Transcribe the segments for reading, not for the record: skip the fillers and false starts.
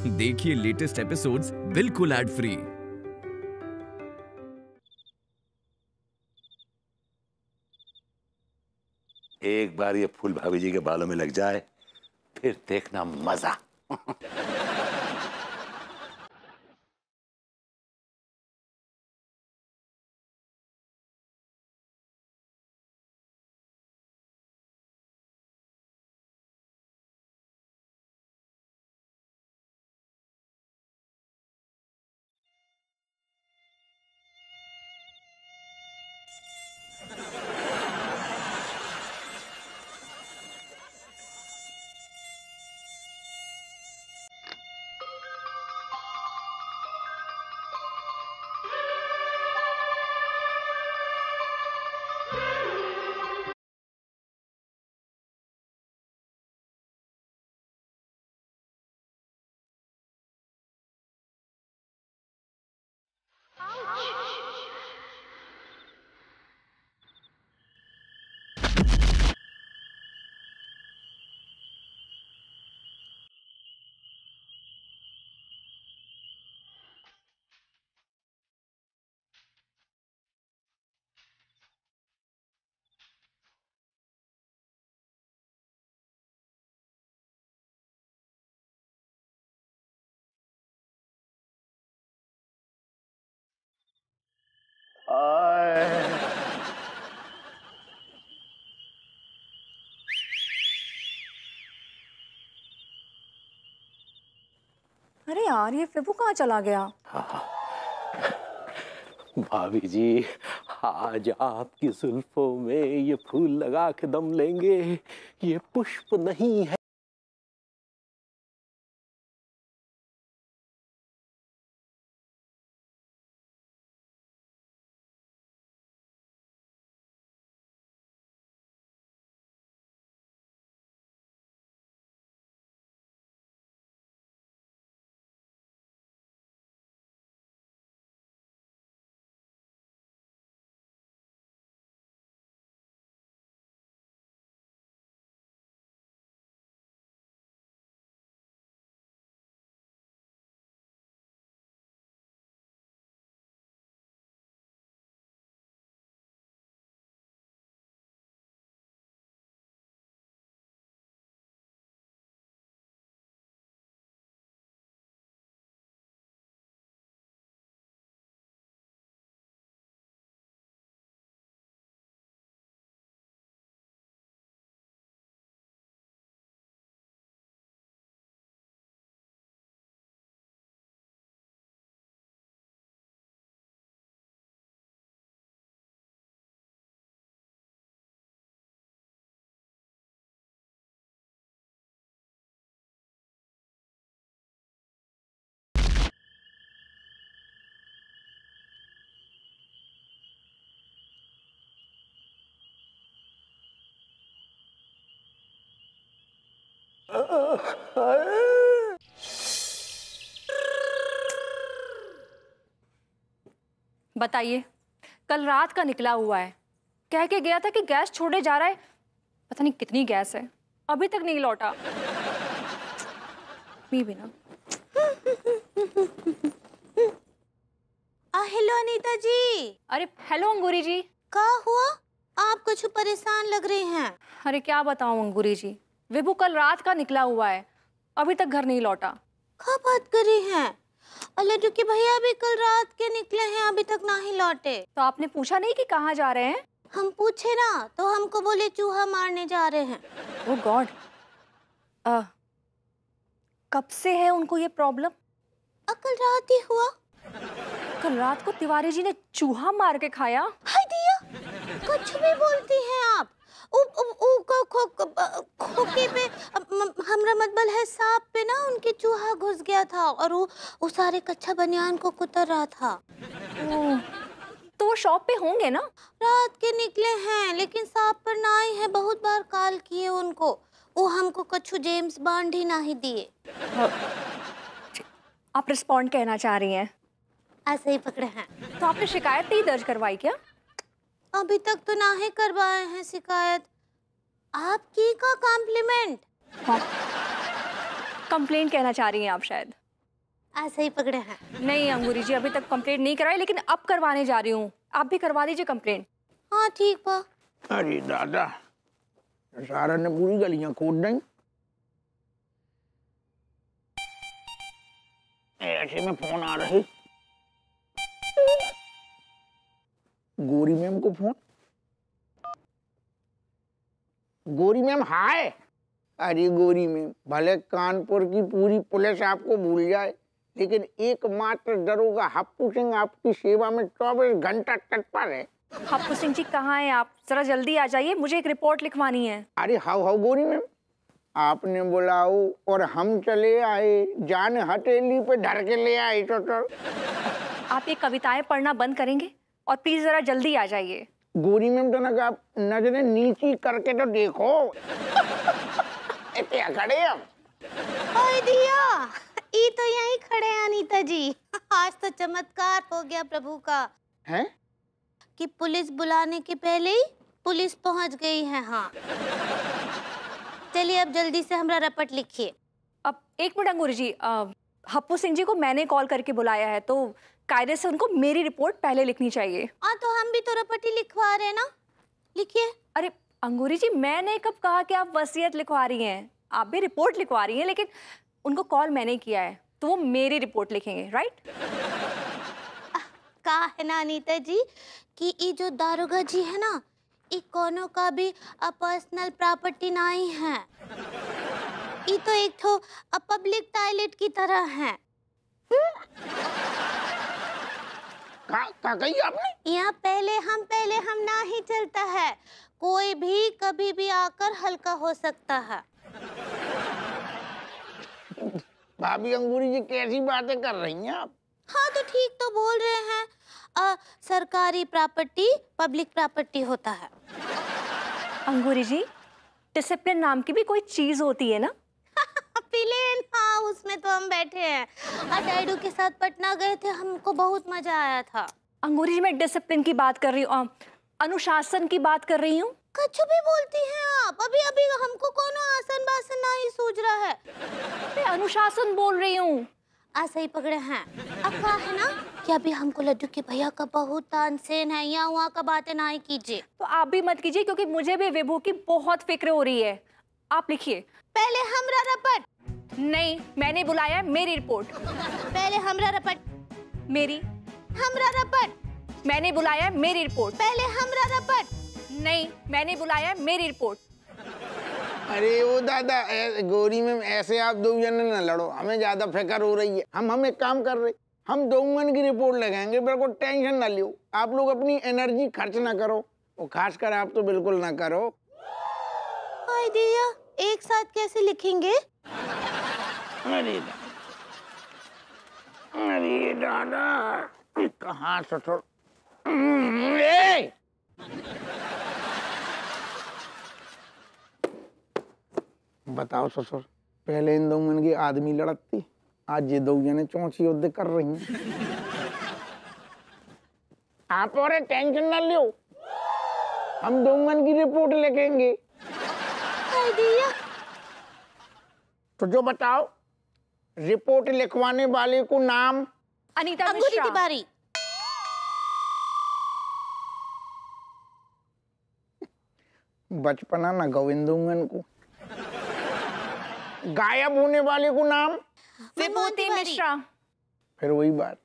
देखिए latest episodes बिल्कुल ad free. एक बार ये फूल भाभी जी के बालों में लग जाए, फिर देखना मजा। अरे यार, ये फिबू कहाँ चला गया? भाभी जी, आज आपकी जुल्फों में ये फूल लगा के दम लेंगे। ये पुष्प नहीं है। बताइए, कल रात का निकला हुआ है, कह के गया था कि गैस छोड़े जा रहा है। पता नहीं कितनी गैस है, अभी तक नहीं लौटा। भी ना। हेलो अनीता जी। अरे हेलो अंगूरी जी। क्या हुआ? आप कुछ परेशान लग रहे हैं। अरे क्या बताऊं अंगूरी जी, विभू कल रात का निकला हुआ है, अभी तक घर नहीं लौटा। क्या बात कर रही हैं? लड्डू के भैया भी कल रात के निकले हैं, अभी तक ना ही लौटे। तो आपने पूछा नहीं कि कहाँ जा रहे हैं? हम पूछे ना तो हमको बोले चूहा मारने जा रहे हैं। Oh God. कब से है उनको ये प्रॉब्लम? कल रात ही हुआ। कल रात को तिवारी जी ने चूहा मार के खाया। हाय दिया, कुछ भी बोलती हैं आप। खोके पे हमरा मतबल है सांप पे ना उनके चूहा घुस गया था और वो सारे कच्चा बनियान को कुतर रहा था। ओह, तो वो शॉप पे होंगे ना? रात के निकले हैं लेकिन सांप पर ना ही है, बहुत बार कॉल किए उनको, वो हमको कछु जेम्स बॉन्ड ही ना ही दिए। आप रिस्पॉन्ड कहना चाह रही हैं? ऐसे ही पकड़े हैं। तो आपने शिकायत नहीं दर्ज करवाई क्या? अभी तक तो ना ही करवाए हैं शिकायत। आपकी का कॉम्प्लीमेंट। हाँ, कंप्लेंट कहना चाह रही हैं आप शायद। आज सही पकड़े हैं। नहीं अंगूरी जी, अभी तक कंप्लेंट नहीं कराई, लेकिन अब करवाने जा रही हूँ। आप भी करवा दीजिए कंप्लेंट। हाँ ठीक बा। अरे दादा, सारा ने पूरी गलियां खोद दी। ऐसे में फोन आ रहे, गोरी मैम को फोन। गोरी मैम हाय। अरे गोरी मैम, भले कानपुर की पूरी पुलिस आपको भूल जाए, लेकिन एकमात्र दरोगा हप्पू सिंह आपकी सेवा में 24 घंटा तत्पर है। हप्पू सिंह जी कहाँ हैं आप? जरा जल्दी आ जाइए, मुझे एक रिपोर्ट लिखवानी है। अरे हाउ गोरी मैम, आपने बुलाओ और हम चले आए, जान हथेली पे धर के ले आए। तो आप ये कविताएं पढ़ना बंद करेंगे और प्लीज जरा जल्दी आ जाइए। गोरी मैम तो ना आप नजरें नीची करके तो देखो। क्या खड़े हम? ओए दिया, ई तो यहीं खड़े हैं अनीता जी। आज तो चमत्कार हो गया प्रभु का। हैं? कि पुलिस बुलाने के पहले ही पुलिस पहुंच गई है। हाँ चलिए अब जल्दी से हमरा रपट लिखिए। अब एक मिनट अंगूरी जी, हप्पू सिंह जी को मैंने कॉल करके बुलाया है, तो कायदे से उनको मेरी रिपोर्ट पहले लिखनी चाहिए। हाँ तो हम भी तो रपट ही लिखवा रहे हैं ना, लिखिए। अरे अंगूरी जी, मैंने कब कहा कि आप वसीयत लिखवा रही हैं? आप भी रिपोर्ट लिखवा रही हैं, लेकिन उनको कॉल मैंने किया है, तो वो मेरी रिपोर्ट लिखेंगे, राइट? कहा है ना अनीता जी कि ये जो दारोगा जी है ना, ये कोनो का भी पर्सनल प्रॉपर्टी नहीं है। ये तो एक तो पब्लिक टॉयलेट की तरह है। का कही आपने? यहाँ पहले हम ना ही चलता है, कोई भी कभी भी आकर हल्का हो सकता है। भाभी अंगूरी जी कैसी बातें कर रही हैं आप? हाँ तो ठीक तो बोल रहे हैं। सरकारी प्रॉपर्टी पब्लिक प्रॉपर्टी होता है। अंगूरी जी, डिसिप्लिन नाम की भी कोई चीज होती है ना? प्लेन हाउस में तो हम बैठे हैं और डैडू के साथ पटना गए थे, हमको बहुत मजा आया था। अंगूरी जी, मैं डिसिप्लिन की बात कर रही हूँ, अनुशासन की बात कर रही हूँ। कुछ भी बोलती हैं आप। अभी अभी हमको कोनो आसन बासन नहीं सूझ रहा है। मैं अनुशासन बोल रही हूँ। आज सही पकड़े हैं। अब कहा है ना कि अभी हमको लड्डू के भैया का बहुत तानसेन है, यहाँ वहाँ का बातें नहीं कीजिए। तो आप भी मत कीजिए, क्योंकि मुझे भी विभू की बहुत फिक्र हो रही है। आप लिखिए। पहले हमरा रपट। नहीं, मैंने बुलाया है मेरी रिपोर्ट। पहले हमरा रपट। मेरी। हमरा रपट। मैंने बुलाया है मेरी रिपोर्ट। पहले हमरा रपट। नहीं, मैंने बुलाया है मेरी रिपोर्ट। अरे वो दादा, गोरी मैम ऐसे आप दो जने न लड़ो, हमें ज्यादा फिक्र हो रही है। हम एक काम कर रहे, हम दोगुन की रिपोर्ट लगाएंगे, बिल्कुल टेंशन ना लियो। आप लोग अपनी एनर्जी खर्च ना करो, वो खासकर आप तो बिल्कुल ना करो। हाय दिया, एक साथ कैसे लिखेंगे? अरे दादा, कहाँ ससुर? बताओ ससुर, पहले इन दोगुन की आदमी लड़ती, आज ये दो जने चौंची युद्ध कर रही हैं। आप और टेंशन ना लियो, हम दोगुन की रिपोर्ट लिखेंगे। हाय दिया। तो जो बताओ, रिपोर्ट लिखवाने वाले को नाम? अनीता अंगूरी मिश्रा। तिवारी। बचपना ना गोविंदुंगन को। गायब होने वाले को नाम? विभूति मिश्रा। फिर वही बात।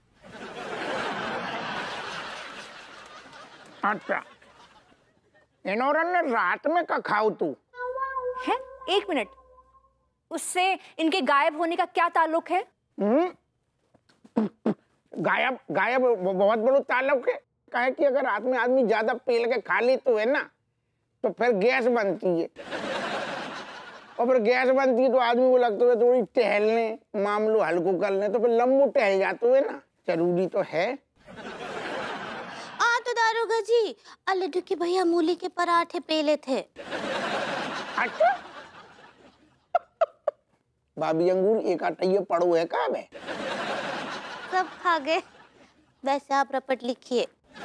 अच्छा, इन्होंने रात में का खाओ तू है? एक मिनट, उससे इनके गायब होने का क्या ताल्लुक है? गायब गायब बहुत बड़ा ताल्लुक है। कहे कि अगर रात में आदमी ज्यादा पेल के खा ले तो है ना, तो फिर गैस बनती है, और फिर गैस बनती है तो आदमी को लगता है थोड़ी टहलने, मामलो हल्को कर ले, तो फिर लंबू टहल जाते है ना, जरूरी तो है। तो दारोगा जी, लड्डू के भैया मूली के पराठे पेले थे। अच्छा, भाभी अंगूर एक आटा ये पड़ो है कहाँ में? सब खा गए। वैसे आप रपट लिखिए।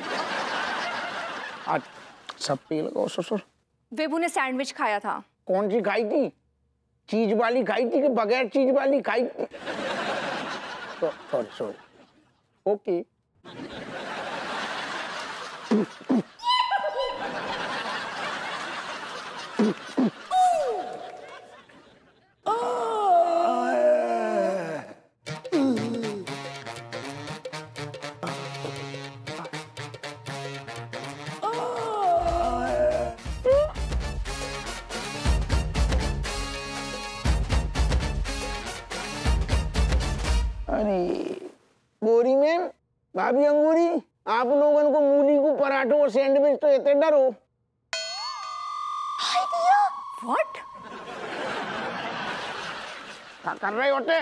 आज सब पी लगाओ ससुर। विभू ने सैंडविच खाया था। कौन सी खाई थी? चीज वाली खाई थी कि बगैर चीज वाली खाई थी? Sorry okay. गोरी मैम, भाभी अंगूरी, आप लोगन को मूली को पराठों और सैंडविच तो इतने डर हो। व्हाट? क्या कर रहे होते?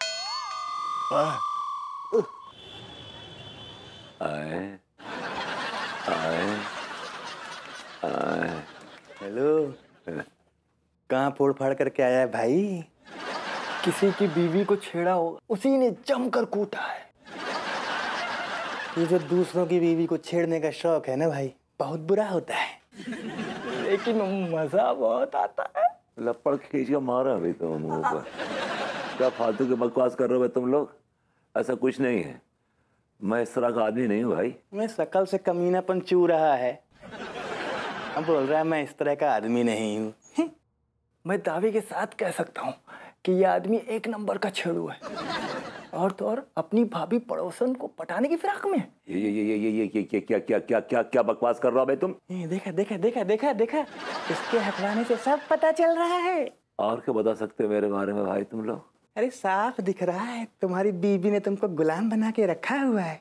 हेलो, कहाँ फोड़ फाड़ करके आया है भाई? किसी की बीवी को छेड़ा होगा, उसी ने जमकर कूटा है। ये जो दूसरों की बीवी को छेड़ने का शौक है ना भाई, बहुत बुरा होता है, लेकिन मजा बहुत आता है। लपड़ खींच के मारा अभी तो मुंह पर। क्या फालतू की बकवास कर रहे हो तुम लोग? ऐसा कुछ नहीं है, मैं इस तरह का आदमी नहीं हूँ भाई। मैं शकल से कमीनापन चू रहा है, अब बोल रहा है मैं इस तरह का आदमी नहीं हूँ। मैं दावे के साथ कह सकता हूँ कि ये आदमी एक नंबर का छेड़ू है, और तो और अपनी भाभी पड़ोसन को पटाने की फिराक में। ये क्या बकवास कर रहा हो भाई तुम? देखा देखा देखा देखा देखा, इसके हकलाने से सब पता चल रहा है। और क्या बता सकते हो मेरे बारे में भाई तुम लोग? अरे साफ दिख रहा है तुम्हारी बीबी ने तुमको गुलाम बना के रखा हुआ है,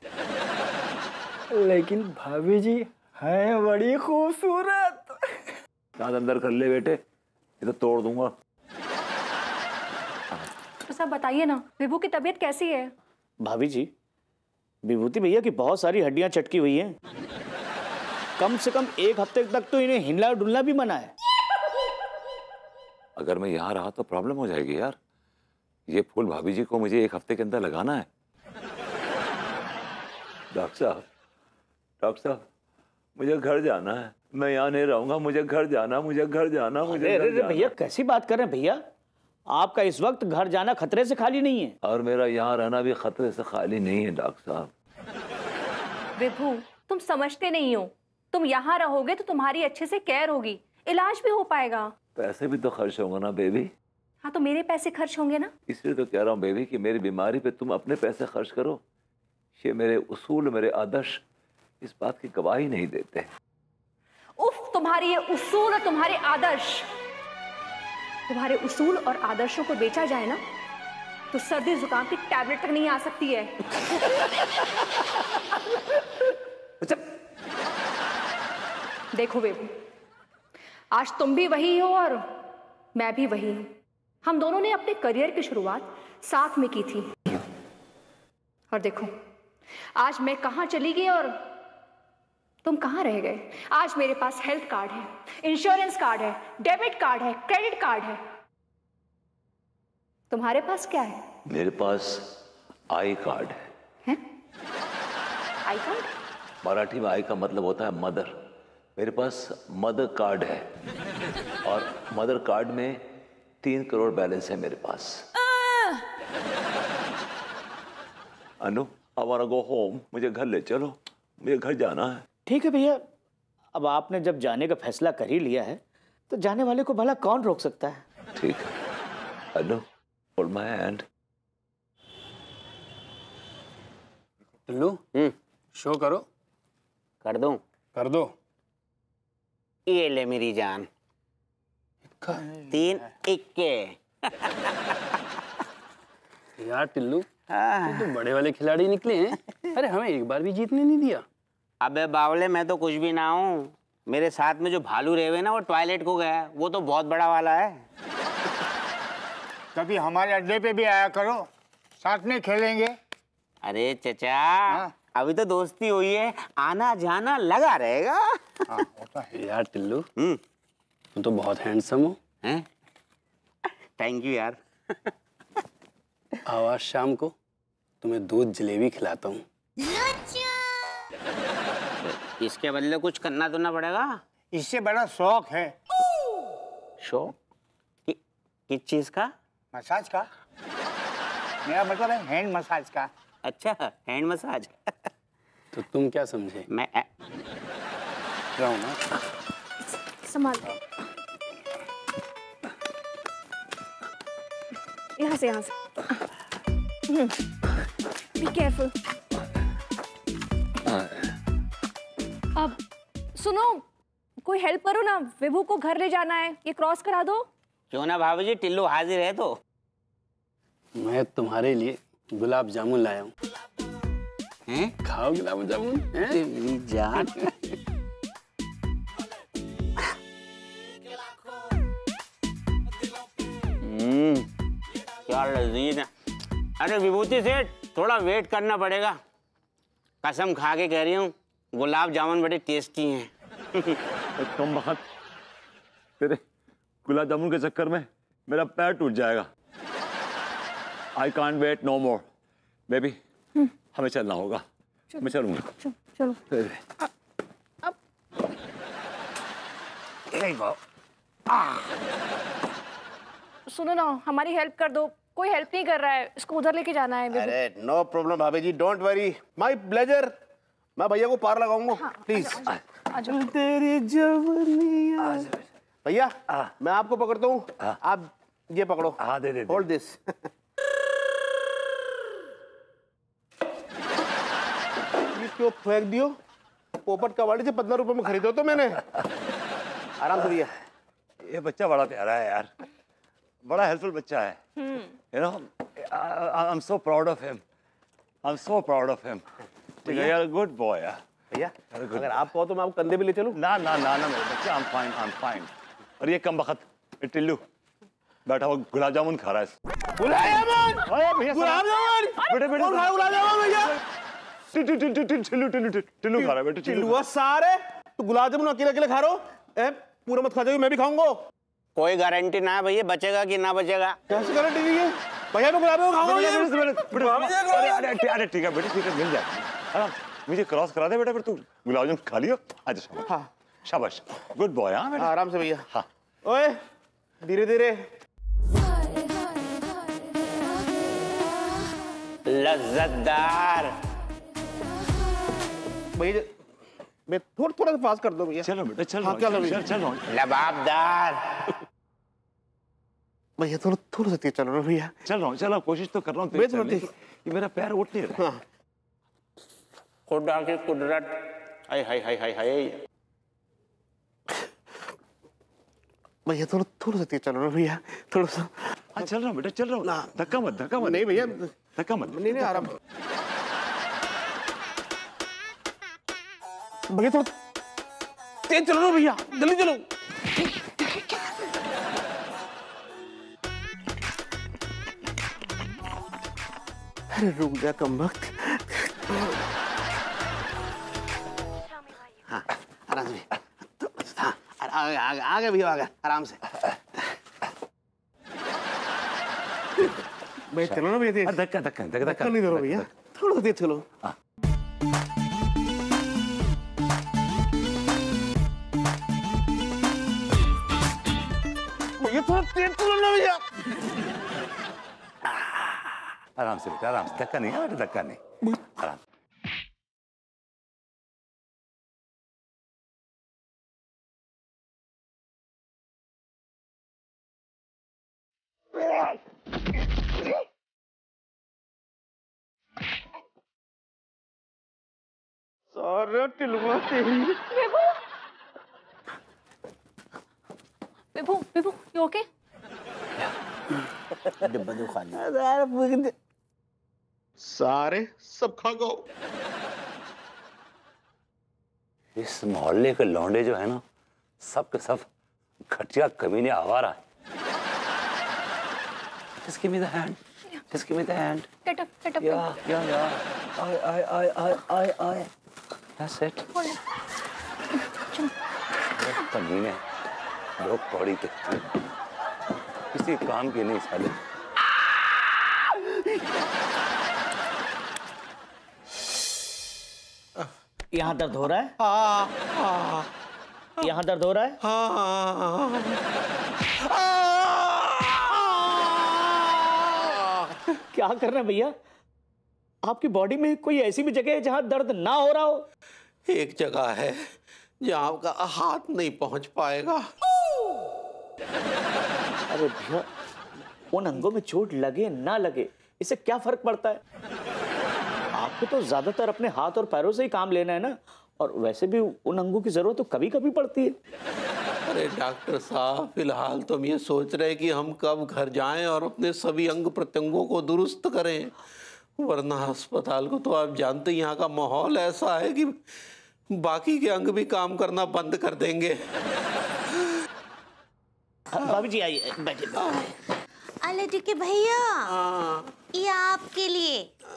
लेकिन भाभी जी हैं बड़ी खूबसूरत। दांत अंदर कर ले बेटे, ये तो तोड़ दूंगा। तो सब बताइए ना, विभू की तबीयत कैसी है? भाभी जी, विभूति भैया की बहुत सारी हड्डियां चटकी हुई हैं। कम से कम एक हफ्ते तक तो इन्हें हिलना डुलना भी मना है। अगर मैं यहाँ रहा तो प्रॉब्लम हो जाएगी यार। ये फूल भाभी जी को मुझे एक हफ्ते के अंदर लगाना है। डॉक्टर साहब, मुझे घर जाना है, मैं यहाँ नहीं रहूंगा, मुझे घर जाना, मुझे घर जाना। अरे भैया कैसी बात कर रहे हैं भैया, आपका इस वक्त घर जाना खतरे से खाली नहीं है। और मेरा यहाँ रहना भी खतरे से खाली नहीं है डॉक्टर साहब। विभू, तुम समझते नहीं हो, तुम यहाँ रहोगे तो तुम्हारी अच्छे से केयर होगी, इलाज भी हो पाएगा। पैसे भी तो खर्च होंगे ना बेबी। हाँ, तो मेरे पैसे खर्च होंगे ना। इसलिए तो कह रहा हूँ बेबी कि मेरी बीमारी पे तुम अपने पैसे खर्च करो। ये मेरे उसूल, मेरे आदर्श इस बात की गवाही नहीं देते। उफ, तुम्हारी ये उसूल और तुम्हारे आदर्श, तुम्हारे उसूल और आदर्शों को बेचा जाए ना तो सर्दी जुकाम की टैबलेट तक नहीं आ सकती है। देखो बेबू, आज तुम भी वही हो और मैं भी वही हूं। हम दोनों ने अपने करियर की शुरुआत साथ में की थी, और देखो आज मैं कहां चली गई और तुम कहां रह गए। आज मेरे पास हेल्थ कार्ड है, इंश्योरेंस कार्ड है, डेबिट कार्ड है, क्रेडिट कार्ड है। तुम्हारे पास क्या है? मेरे पास आई कार्ड है। I card? मराठी में आई का मतलब होता है मदर। मेरे पास मदर कार्ड है, और मदर कार्ड में 3 करोड़ बैलेंस है मेरे पास। अनु, I wanna go home, मुझे घर ले चलो, मुझे घर जाना है। ठीक है भैया, अब आपने जब जाने का फैसला कर ही लिया है तो जाने वाले को भला कौन रोक सकता है। ठीक है Anu, hold my hand. Tillu, show करो। कर दूं? कर दो। ये ले मेरी जान, 3 इक्के। यार टिल्लू, तुम तो बड़े वाले खिलाड़ी निकले हैं। अरे हमें एक बार भी जीतने नहीं दिया। अबे बावले, मैं तो कुछ भी ना हूँ। मेरे साथ में जो भालू रहे हुए ना, वो टॉयलेट को गया है, वो तो बहुत बड़ा वाला है। कभी हमारे अड्डे पे भी आया करो, साथ में खेलेंगे। अरे चचा, अभी तो दोस्ती हुई है, आना जाना लगा रहेगा। होता है यार टिल्लू, तुम तो बहुत हैंडसम हो। हैं? थैंक यू यार। आओ आज शाम को तुम्हें दूध जलेबी खिलाता हूँ। इसके बदले कुछ करना तो ना पड़ेगा। इससे बड़ा शौक है। शौक? किस चीज का? मसाज का। मेरा मतलब है हैंड मसाज का। अच्छा, हैंड मसाज। तो तुम क्या समझे? मैं जाऊँ ना। संभाल, यहाँ से बी केयरफुल। अब सुनो, कोई हेल्प करो ना, विभू को घर ले जाना है, ये क्रॉस करा दो। क्यों ना भाभी जी, टिल्लू हाजिर है तो। मैं तुम्हारे लिए गुलाब जामुन लाया हूँ। हैं? खाओ गुलाब जामुन? जान। क्या लजीज है। अरे विभूति सेठ, थोड़ा वेट करना पड़ेगा। कसम खा के कह रही हूँ, गुलाब जामुन बड़े टेस्टी हैं। कम वक्त तेरे गुलाब जामुन के चक्कर में मेरा पैर टूट जाएगा। I can't wait no more baby, हमें चलना होगा। मैं चलूंगा। चलो। सुनो ना, हमारी हेल्प कर दो, कोई हेल्प नहीं कर रहा है, इसको उधर लेके जाना है। अरे नो प्रॉब्लम भाभी जी, डोंट वरी, माय प्लेजर। मैं भैया को पार लगाऊंगा। प्लीज। तेरी जवानियां। भैया मैं आपको पकड़ता हूँ, आप ये पकड़ो। हाँ दे दे। Hold this. ये क्यों फेंक दियो? पोपट कबाड़ी से 15 रुपए में खरीदो तो मैंने। आराम से भैया। ये बच्चा बड़ा प्यारा है यार, बड़ा हेल्पफुल बच्चा है। You know, I am so proud of him, I am so proud of him. ठीक है यार, गुड बॉय यार। भैया अगर आप कहो तो मैं आपको कंधे पे ले चलूं? ना ना ना ना मेरे बच्चे, आई एम फाइन। और ये कम वक्त टिल्लू बैठा हुआ गुलाब जामुन खा रहा है। गुलाब जामुन बेटे टिल्लू खा रहा है बेटे। टिल्लू सारे तो गुलाब जामुन अकेले अकेले खा रहे हो? पूरा मत खा जाओगे, मैं भी खाऊंगा। कोई गारंटी ना है भैया, बचेगा कि ना बचेगा। कैसे गारंटी नहीं है भैया? मैं गुलाब जामुन खाऊंगा। अरे ठीक है बेटे, ठीक है, मिल जाएगा। मुझे क्रॉस करा दे बेटा, फिर तू गुलाब जामुन खा लियो। अच्छा शाबाश। हाँ शाबाश, गुड बॉय। हाँ बेटा आराम से भैया। हाँ ओए धीरे धीरे। लज्जतदार। भैया मैं थोड़ा सा फास्ट कर दो भैया। चलो बेटा, चलो। हाँ, चलो। लबाबदार। भैया थोड़ा सा तेज चलो ना भैया। चलो, कोशिश तो कर रहा हूँ। ये मेरा पैर उठ नहीं रहा। खुदा की कुदरत। हाय हाय हाय हाय हाय। भैया थोड़ा सा तेज चलो ना भैया, थोड़ा सा। हाँ चल रहा हूँ बेटा, चल रहा हूँ। धक्का मत। नहीं भैया, धक्का मत। नहीं आराम। भैया थोड़ा तेज चलो ना भैया, जल्दी चलो। अरे रुक जा कम वक्त। हाँ आराम से। हाँ आगे भैया, आगे आराम से। भैया चलो ना भैया तेज। धक्का नहीं दो भैया, थोड़ा तेज चलो। भैया थोड़ा तेज चलो ना भैया। आराम से बेटा, आराम से। धक्का नहीं है बेटा, धक्का नहीं। आराम। सारे टिलवा तेरी। विभू, you okay? डिब्बा दो खाली। सारे सब खा गो। इस मोहल्ले के लौंडे जो है ना, सब के सब घटिया कमीने आवारा है। Just give me the hand. Just give me the hand. Get up. Yeah. I. That's it. कमीने लोग पौड़ी के किसी काम के नहीं साले। यहाँ दर्द हो रहा है? हाँ। यहाँ दर्द हो रहा है? हाँ। क्या कर रहे हैं भैया? आपकी बॉडी में कोई ऐसी भी जगह है जहां दर्द ना हो रहा हो? एक जगह है जहां आपका हाथ नहीं पहुंच पाएगा। अरे भैया, उन अंगों में चोट लगे ना लगे इससे क्या फर्क पड़ता है? आपको तो ज्यादातर अपने हाथ और पैरों से ही काम लेना है ना, और वैसे भी उन अंगों की जरूरत तो कभी कभी पड़ती है। अरे डॉक्टर साहब, फिलहाल तो हम ये सोच रहे हैं कि हम कब घर जाएं और अपने सभी अंग प्रत्यंगों को दुरुस्त करें, वरना अस्पताल को तो आप जानते हैं यहाँ का माहौल ऐसा है कि बाकी के अंग भी काम करना बंद कर देंगे। भाभी जी आइए, बैठिए। अले के भैया, ये आपके लिए।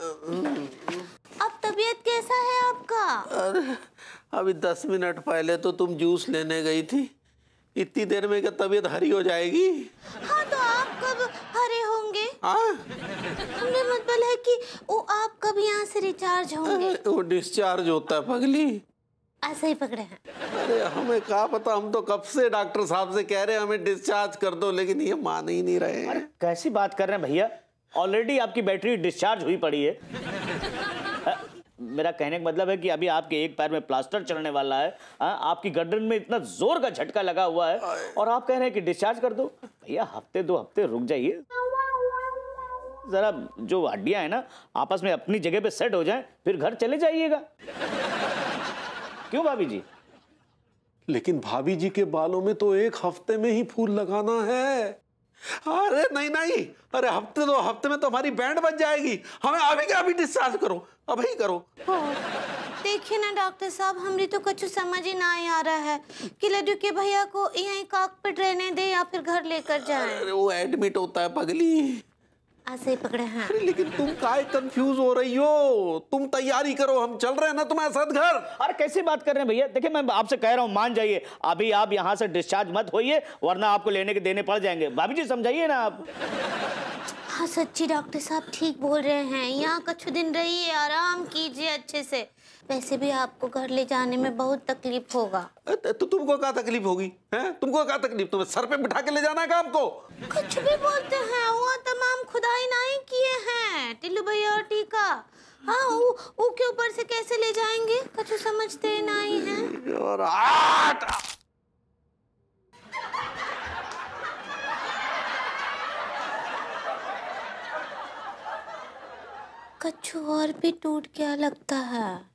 अब तबीयत कैसा है आपका? अरे अभी 10 मिनट पहले तो तुम जूस लेने गई थी, इतनी देर में क्या तबीयत हरी हो जाएगी? हाँ, तो आप कब हरे होंगे? हाँ, हमने मतलब है कि वो आप कब यहाँ से रिचार्ज होंगे? वो डिस्चार्ज होता है पगली। ऐसे ही पकड़े हैं। अरे हमें क्या पता, हम तो कब से डॉक्टर साहब से कह रहे हैं हमें डिस्चार्ज कर दो, लेकिन ये मान ही नहीं रहे हैं। कैसी बात कर रहे हैं भैया? ऑलरेडी आपकी बैटरी डिस्चार्ज हुई पड़ी है। मेरा कहने का मतलब है कि अभी आपके एक पैर में प्लास्टर चढ़ने वाला है, आपकी गर्दन में इतना जोर का झटका लगा हुआ है और आप कह रहे हैं कि डिस्चार्ज कर दो। भैया हफ्ते 2 हफ्ते रुक जाइए, जरा जो हड्डियां हैं ना आपस में अपनी जगह पे सेट हो जाएं, फिर घर चले जाइएगा। क्यों भाभी जी? लेकिन भाभी जी के बालों में तो 1 हफ्ते में ही फूल लगाना है। अरे नहीं नहीं, अरे हफ्ते 2 हफ्ते में तो हमारी बैंड बज जाएगी। हमें अभी क्या, अभी डिस्चार्ज करो, अभी करो। देखिए ना डॉक्टर साहब, हमरी तो कुछ समझ ही ना आ रहा है कि लड्डू के भैया को यहीं कॉकपिट रहने दे या फिर घर लेकर जाएं। अरे वो एडमिट होता है पगली। ऐसे ही पकड़े हैं। अरे लेकिन तुम काहे कंफ्यूज हो रही हो? तुम तैयारी करो, हम चल रहे हैं ना तुम्हारे साथ घर। अरे कैसी बात कर रहे हैं भैया? देखिए मैं आपसे कह रहा हूँ, मान जाइए, अभी आप यहाँ से डिस्चार्ज मत होइए, वरना आपको लेने के देने पड़ जाएंगे। भाभी जी समझाइए ना आप। हाँ सच्ची डॉक्टर साहब ठीक बोल रहे हैं, यहाँ कुछ दिन रहिए, आराम कीजिए अच्छे से। वैसे भी आपको घर ले जाने में बहुत तकलीफ होगा। तो तुमको क्या तकलीफ होगी? हैं? तुमको क्या तकलीफ? तुम्हें सर पे बिठा के ले जाना है क्या आपको? कुछ भी बोलते हैं, वो तमाम खुदाई नहीं किए हैं टिल्लू भैया और टीका। हाँ, वो के ऊपर से कैसे ले जाएंगे, कुछ समझते नहीं हैं। और कछु और भी टूट गया लगता है।